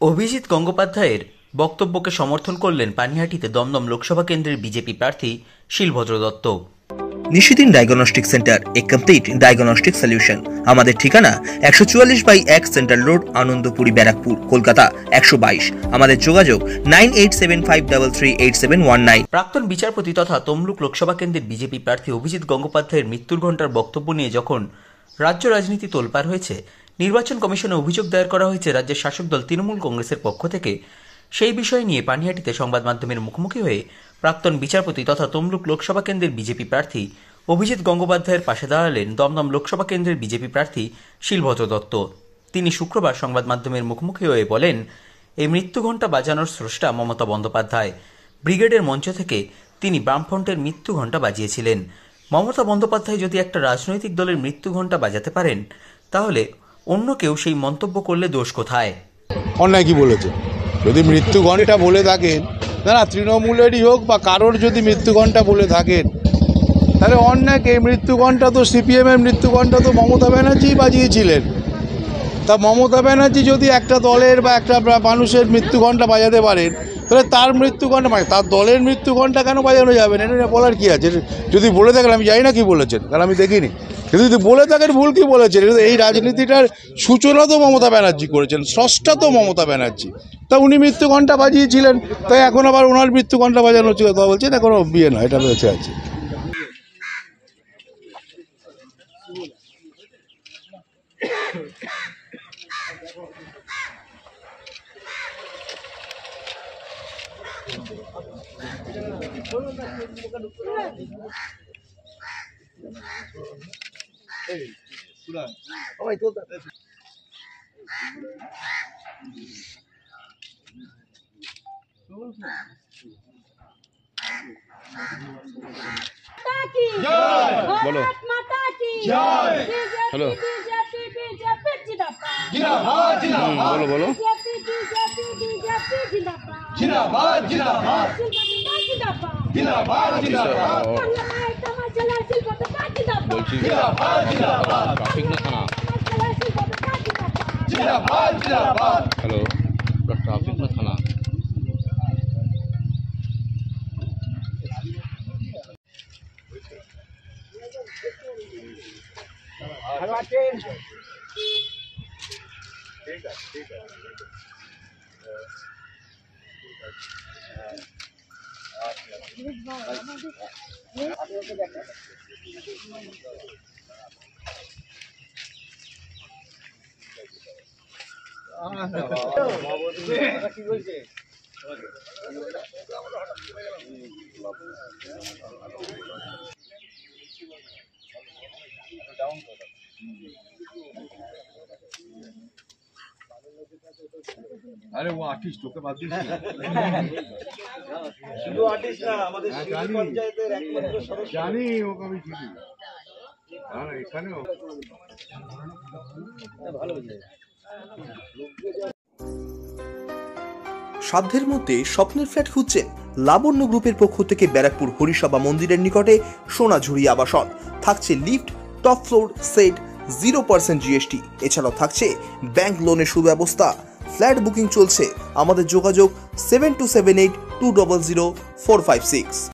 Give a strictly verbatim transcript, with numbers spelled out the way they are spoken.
অভিজিৎ গঙ্গোপাধ্যায়ের বক্তব্যকে সমর্থন করলেন পানিহাটিতে দমদম লোকসভা কেন্দ্রের বিজেপি প্রার্থী Shilbhadra Dutta. Nishidin diagnostic centre, a complete diagnostic solution. আমাদের ঠিকানা একশো চুয়াল্লিশ বাই এক সেন্ট্রাল রোড, আনন্দপুরি, ব্যারাকপুর, কলকাতা একশো বাইশ। আমাদের যোগাযোগ nine eight seven five three three eight seven one nine. প্রাক্তন বিচারপতি তথা তমলুক লোকসভা কেন্দ্রের বিজেপি প্রার্থী অভিজিৎ গঙ্গোপাধ্যায়ের মৃত্যুর ঘণ্টার বক্তব্য নিয়ে যখন রাজ্য রাজনীতি তোলপাড় হয়েছে, নির্বাচন কমিশনে অভিযোগ দায়ের করা হয়েছে রাজ্যের শাসক দল তৃণমূল কংগ্রেসের পক্ষ থেকে। সেই বিষয় নিয়ে পানিহাটিতে সংবাদ মাধ্যমের মুখোমুখি হয়ে প্রাক্তন বিচারপতি তথা তমলুক লোকসভা কেন্দ্রের বিজেপি প্রার্থী অভিজিৎ গঙ্গোপাধ্যায়ের পাশে দাঁড়ালেন দমদম লোকসভা কেন্দ্রের বিজেপি প্রার্থী শিলভদ্র দত্ত। তিনি শুক্রবার সংবাদ মাধ্যমের মুখোমুখি হয়ে বলেন, এই মৃত্যু ঘণ্টা বাজানোর স্রষ্টা মমতা বন্দ্যোপাধ্যায়। ব্রিগেডের মঞ্চ থেকে তিনি বামফ্রন্টের মৃত্যু ঘণ্টা বাজিয়েছিলেন। মমতা বন্দ্যোপাধ্যায় যদি একটা রাজনৈতিক দলের মৃত্যু ঘণ্টা বাজাতে পারেন, তাহলে অন্য কেউ সেই মন্তব্য করলে দোষ কোথায়? অন্যায় কি বলেছে? যদি মৃত্যু ঘণ্টা বলে থাকেন, না না তৃণমূলেরই হোক বা কারোর যদি মৃত্যু ঘণ্টা বলে থাকেন, তাহলে অন্যায়। এই মৃত্যু ঘণ্টা তো সিপিএমের মৃত্যু ঘণ্টা তো মমতা ব্যানার্জি বাজিয়েছিলেন। তা মমতা ব্যানার্জি যদি একটা দলের বা একটা মানুষের মৃত্যু ঘণ্টা বাজাতে পারেন, তাহলে তার মৃত্যু ঘণ্টা মানে তার দলের মৃত্যু ঘণ্টা কেন বাজানো যাবে না? এটা বলার কী আছে? যদি বলে থাকেন, আমি জানি না কি বলেছেন, কারণ আমি দেখিনি। কিন্তু যদি বলে থাকেন ভুল কি বলেছেন। এই রাজনীতিটার সূচনা তো মমতা ব্যানার্জি করেছেন, স্রষ্টা তো মমতা ব্যানার্জি। তা উনি মৃত্যু ঘণ্টা বাজিয়েছিলেন, তাই এখন আবার ওনার মৃত্যু ঘণ্টা বাজানো হচ্ছে কথা বলছেন, এখনও বিয়ে নয়, এটা বেঁচে আছে। বলো হ্যালো বলো বলো বলছি ট্রাফিক না থানা। হ্যালো, ট্রাফিক না থানা। ঠিক আছে ঠিক আছে কি বলছে? আরে ও আর্টিস্ট, ওকে বাদ দিস। শুধু আর্টিস্ট না, আমাদের শিল্পী পঞ্চায়েতের একমাত্র সদস্য। জানি ওকে আমি চিনি। আর এখানেও ভালো হয়েছে। সাধ্যের মধ্যে স্বপ্নের ফ্ল্যাট খুঁজছেন? লাবণ্য গ্রুপের পক্ষ থেকে ব্যারাকপুর হরিসভা মন্দিরের নিকটে সোনাঝুরি আবাসন। থাকছে lift, top floor, set, zero percent GST. এছাড়াও থাকছে ব্যাংক লোনের সুব্যবস্থা। ফ্ল্যাট বুকিং চলছে। আমাদের যোগাযোগ seven two seven eight two double zero four five six.